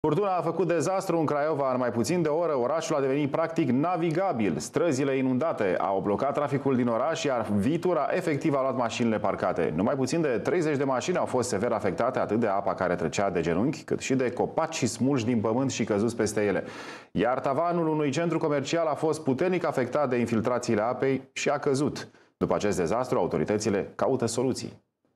Furtuna a făcut dezastru în Craiova. În mai puțin de o oră, orașul a devenit practic navigabil. Străzile inundate au blocat traficul din oraș, iar viitura efectiv a luat mașinile parcate. Numai puțin de 30 de mașini au fost sever afectate, atât de apa care trecea de genunchi, cât și de copaci smulși din pământ și căzuți peste ele. Iar tavanul unui centru comercial a fost puternic afectat de infiltrațiile apei și a căzut. După acest dezastru, autoritățile caută soluții.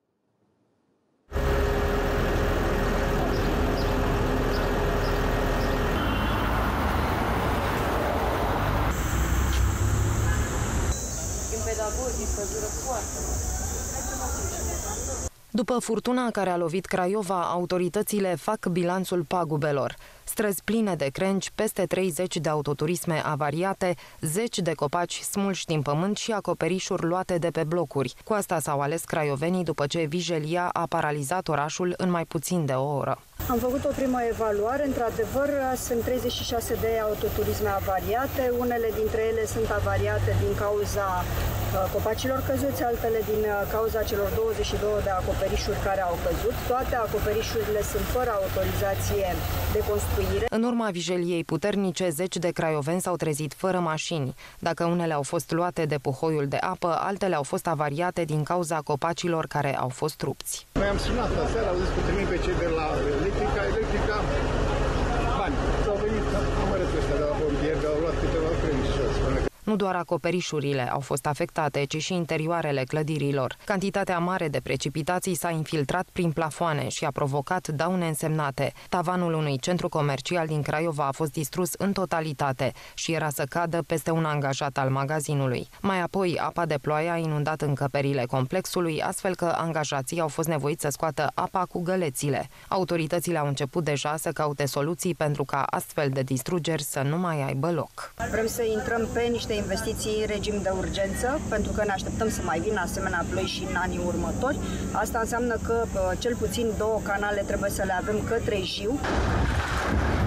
După furtuna care a lovit Craiova, autoritățile fac bilanțul pagubelor. Străzi pline de crengi, peste 30 de autoturisme avariate, 10 de copaci smulși din pământ și acoperișuri luate de pe blocuri. Cu asta s-au ales craiovenii după ce vijelia a paralizat orașul în mai puțin de o oră. Am făcut o primă evaluare. Într-adevăr, sunt 36 de autoturisme avariate. Unele dintre ele sunt avariate din cauza copacilor căzuți, altele din cauza celor 22 de acoperișuri care au căzut. Toate acoperișurile sunt fără autorizație de construire. În urma vijeliei puternice, 10 de craioveni s-au trezit fără mașini. Dacă unele au fost luate de puhoiul de apă, altele au fost avariate din cauza copacilor care au fost rupți. Noi am sunat aseară, au zis că trimit pe cei de la Electrica, bani. Au venit numărătul ăsta de la pompieri, că au luat câteva crengi și Nu doar acoperișurile au fost afectate, ci și interioarele clădirilor. Cantitatea mare de precipitații s-a infiltrat prin plafoane și a provocat daune însemnate. Tavanul unui centru comercial din Craiova a fost distrus în totalitate și era să cadă peste un angajat al magazinului. Mai apoi, apa de ploaie a inundat încăperile complexului, astfel că angajații au fost nevoiți să scoată apa cu gălețile. Autoritățile au început deja să caute soluții pentru ca astfel de distrugeri să nu mai aibă loc. Vrem să intrăm pe niște investiții în regim de urgență, pentru că ne așteptăm să mai vină asemenea ploi și în anii următori. Asta înseamnă că cel puțin 2 canale trebuie să le avem către Jiu.